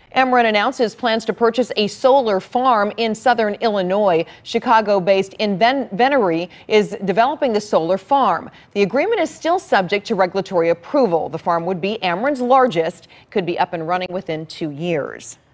Ameren announces plans to purchase a solar farm in southern Illinois. Chicago-based Invenery is developing the solar farm. The agreement is still subject to regulatory approval. The farm would be Ameren's largest, could be up and running within 2 years.